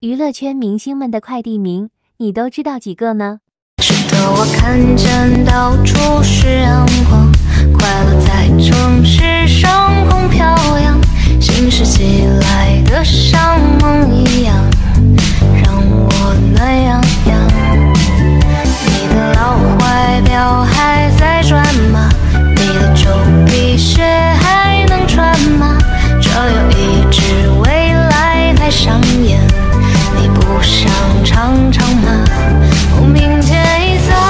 娱乐圈明星们的快递名，你都知道几个呢？ 是的，我看见到处是阳光，快乐在城市上空飘扬，新世纪来的像梦一样，让我暖洋洋。你的老怀表还在转吗？你的旧皮鞋还能穿吗？这有一支未来派上演，你不想尝尝吗？明天一早，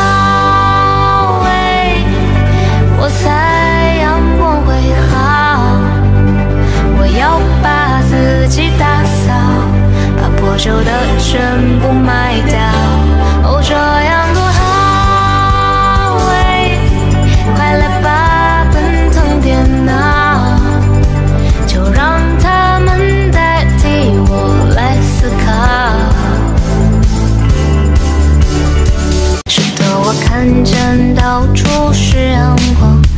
我猜阳光会好，我要把自己打扫，把破旧的全部卖掉。哦，这样多好，快来吧，奔腾电脑，就让他们代替我来思考。是的，我看见到处是阳光，